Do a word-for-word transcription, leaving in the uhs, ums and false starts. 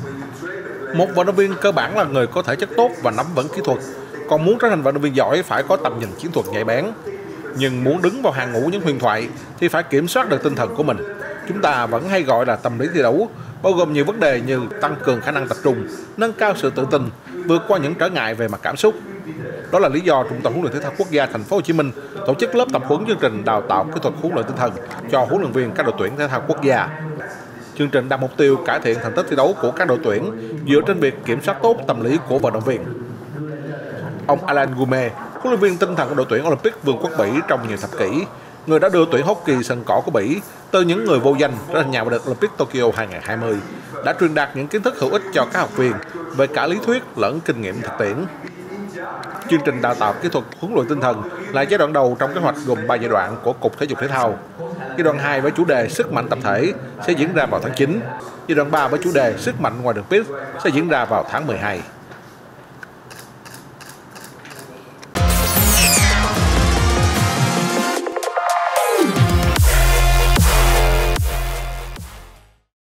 Một vận động viên cơ bản là người có thể chất tốt và nắm vững kỹ thuật, còn muốn trở thành vận động viên giỏi phải có tầm nhìn chiến thuật nhạy bén. Nhưng muốn đứng vào hàng ngũ những huyền thoại thì phải kiểm soát được tinh thần của mình. Chúng ta vẫn hay gọi là tâm lý thi đấu, bao gồm nhiều vấn đề như tăng cường khả năng tập trung, nâng cao sự tự tin, vượt qua những trở ngại về mặt cảm xúc. Đó là lý do Trung tâm Huấn luyện Thể thao Quốc gia Thành phố Hồ Chí Minh tổ chức lớp tập huấn chương trình đào tạo kỹ thuật huấn luyện tinh thần cho huấn luyện viên các đội tuyển thể thao quốc gia. Chương trình đặt mục tiêu cải thiện thành tích thi đấu của các đội tuyển dựa trên việc kiểm soát tốt tâm lý của vận động viên. Ông Alain Goumet, huấn luyện viên tinh thần của đội tuyển Olympic Vương quốc Bỉ trong nhiều thập kỷ, người đã đưa tuyển hockey sân cỏ của Bỉ từ những người vô danh trở thành nhà vô địch Olympic Tokyo hai không hai không, đã truyền đạt những kiến thức hữu ích cho các học viên về cả lý thuyết lẫn kinh nghiệm thực tiễn. Chương trình đào tạo kỹ thuật huấn luyện tinh thần là giai đoạn đầu trong kế hoạch gồm ba giai đoạn của Cục Thể dục Thể thao. Giai đoạn hai với chủ đề sức mạnh tập thể sẽ diễn ra vào tháng chín. Giai đoạn ba với chủ đề sức mạnh ngoài đường pitch sẽ diễn ra vào tháng mười hai.